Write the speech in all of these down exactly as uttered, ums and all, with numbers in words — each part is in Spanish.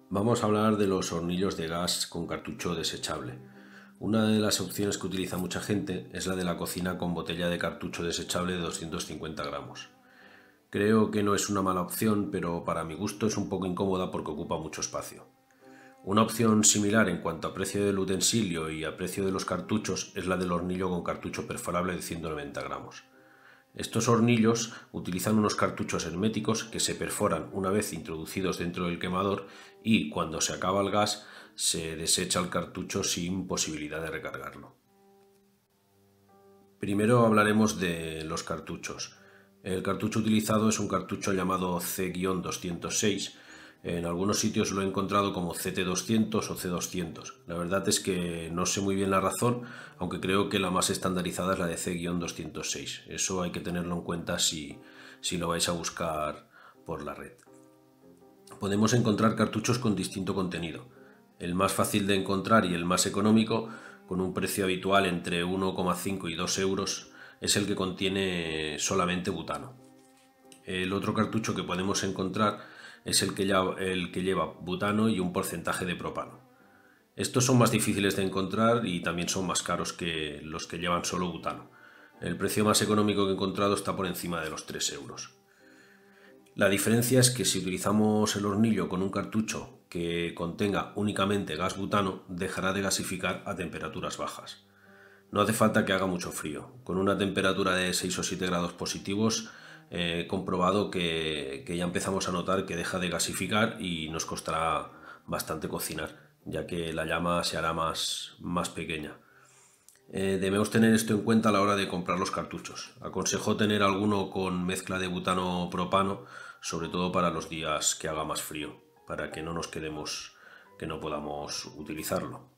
Vamos a hablar de los hornillos de gas con cartucho desechable. Una de las opciones que utiliza mucha gente es la de la cocina con botella de cartucho desechable de doscientos cincuenta gramos. Creo que no es una mala opción, pero para mi gusto es un poco incómoda porque ocupa mucho espacio. Una opción similar en cuanto a precio del utensilio y a precio de los cartuchos es la del hornillo con cartucho perforable de ciento noventa gramos. Estos hornillos utilizan unos cartuchos herméticos que se perforan una vez introducidos dentro del quemador y cuando se acaba el gas se desecha el cartucho sin posibilidad de recargarlo. Primero hablaremos de los cartuchos. El cartucho utilizado es un cartucho llamado C doscientos seis. En algunos sitios lo he encontrado como C T doscientos o C doscientos. La verdad es que no sé muy bien la razón, aunque creo que la más estandarizada es la de C doscientos seis. Eso hay que tenerlo en cuenta si, si lo vais a buscar por la red. Podemos encontrar cartuchos con distinto contenido. El más fácil de encontrar y el más económico, con un precio habitual entre uno coma cinco y dos euros, es el que contiene solamente butano. El otro cartucho que podemos encontrar es el que, lleva, el que lleva butano y un porcentaje de propano. Estos son más difíciles de encontrar y también son más caros que los que llevan solo butano. El precio más económico que he encontrado está por encima de los tres euros. La diferencia es que si utilizamos el hornillo con un cartucho que contenga únicamente gas butano, dejará de gasificar a temperaturas bajas. No hace falta que haga mucho frío. Con una temperatura de seis o siete grados positivos he comprobado que, que ya empezamos a notar que deja de gasificar y nos costará bastante cocinar, ya que la llama se hará más, más pequeña. Eh, debemos tener esto en cuenta a la hora de comprar los cartuchos. Aconsejo tener alguno con mezcla de butano-propano, sobre todo para los días que haga más frío, para que no nos quedemos, que no podamos utilizarlo.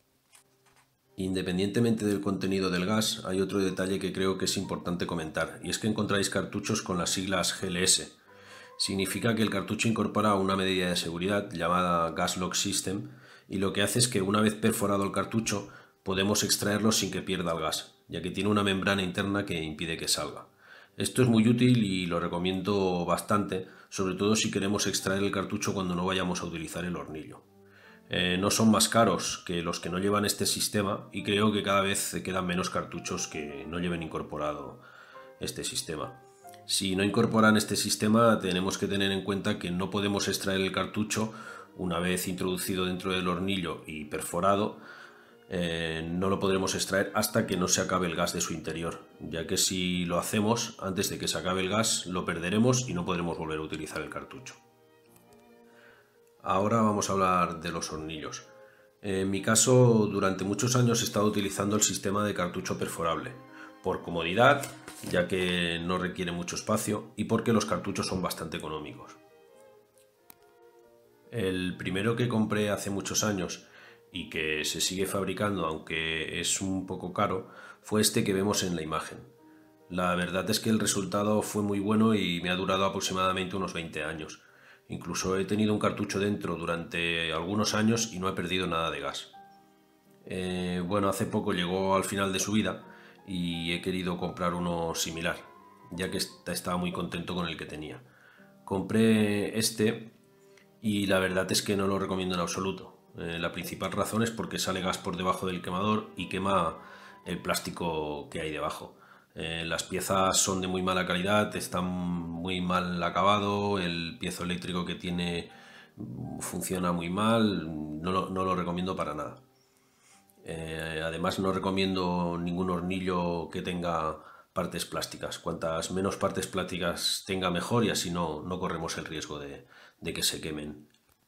Independientemente del contenido del gas, hay otro detalle que creo que es importante comentar, y es que encontráis cartuchos con las siglas G L S. Significa que el cartucho incorpora una medida de seguridad llamada Gas Lock System, y lo que hace es que una vez perforado el cartucho podemos extraerlo sin que pierda el gas, ya que tiene una membrana interna que impide que salga. Esto es muy útil y lo recomiendo bastante, sobre todo si queremos extraer el cartucho cuando no vayamos a utilizar el hornillo. Eh, no son más caros que los que no llevan este sistema y creo que cada vez quedan menos cartuchos que no lleven incorporado este sistema. Si no incorporan este sistema, tenemos que tener en cuenta que no podemos extraer el cartucho una vez introducido dentro del hornillo y perforado. Eh, no lo podremos extraer hasta que no se acabe el gas de su interior, ya que si lo hacemos antes de que se acabe el gas lo perderemos y no podremos volver a utilizar el cartucho. Ahora vamos a hablar de los hornillos. En mi caso, durante muchos años he estado utilizando el sistema de cartucho perforable, por comodidad, ya que no requiere mucho espacio, y porque los cartuchos son bastante económicos. El primero que compré hace muchos años y que se sigue fabricando, aunque es un poco caro, fue este que vemos en la imagen. La verdad es que el resultado fue muy bueno y me ha durado aproximadamente unos veinte años. Incluso he tenido un cartucho dentro durante algunos años y no he perdido nada de gas. Eh, bueno, hace poco llegó al final de su vida y he querido comprar uno similar, ya que estaba muy contento con el que tenía. Compré este y la verdad es que no lo recomiendo en absoluto. Eh, la principal razón es porque sale gas por debajo del quemador y quema el plástico que hay debajo. Eh, las piezas son de muy mala calidad, están muy mal acabado, el piezo eléctrico que tiene funciona muy mal, no lo, no lo recomiendo para nada. Eh, además no recomiendo ningún hornillo que tenga partes plásticas. Cuantas menos partes plásticas tenga mejor y así no, no corremos el riesgo de, de que se quemen.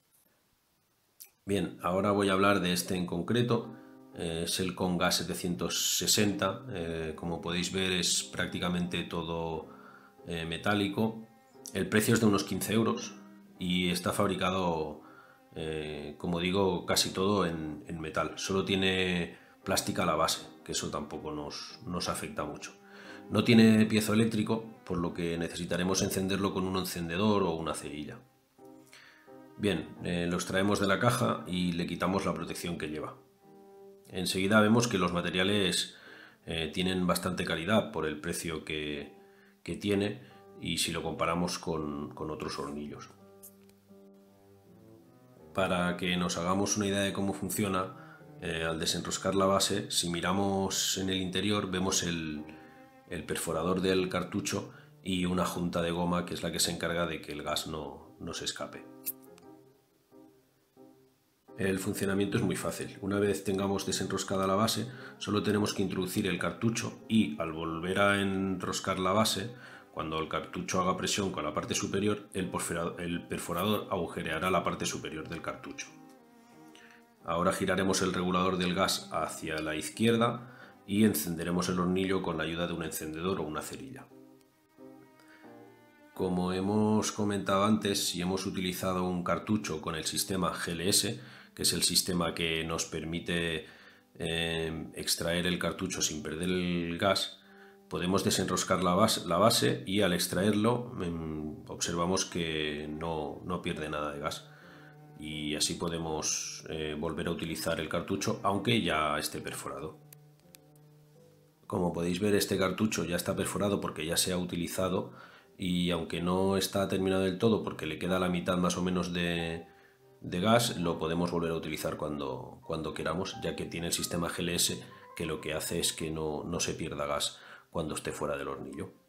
Bien, ahora voy a hablar de este en concreto. Eh, es el Conga setecientos sesenta. Eh, como podéis ver es prácticamente todo eh, metálico. El precio es de unos quince euros y está fabricado, eh, como digo, casi todo en, en metal. Solo tiene plástica a la base, que eso tampoco nos, nos afecta mucho. No tiene piezo eléctrico, por lo que necesitaremos encenderlo con un encendedor o una cerilla. Bien, eh, lo extraemos de la caja y le quitamos la protección que lleva. Enseguida vemos que los materiales eh, tienen bastante calidad por el precio que, que tiene y si lo comparamos con, con otros hornillos. Para que nos hagamos una idea de cómo funciona, eh, al desenroscar la base, si miramos en el interior vemos el, el perforador del cartucho y una junta de goma que es la que se encarga de que el gas no, no se escape. El funcionamiento es muy fácil. Una vez tengamos desenroscada la base, solo tenemos que introducir el cartucho y al volver a enroscar la base, cuando el cartucho haga presión con la parte superior, el perforador agujereará la parte superior del cartucho. Ahora giraremos el regulador del gas hacia la izquierda y encenderemos el hornillo con la ayuda de un encendedor o una cerilla. Como hemos comentado antes, si hemos utilizado un cartucho con el sistema G L S, que es el sistema que nos permite eh, extraer el cartucho sin perder el gas, podemos desenroscar la base, la base y al extraerlo eh, observamos que no, no pierde nada de gas. Y así podemos eh, volver a utilizar el cartucho aunque ya esté perforado. Como podéis ver, este cartucho ya está perforado porque ya se ha utilizado y aunque no está terminado del todo porque le queda la mitad más o menos de, de gas, lo podemos volver a utilizar cuando, cuando queramos, ya que tiene el sistema G L S que lo que hace es que no, no se pierda gas cuando esté fuera del hornillo.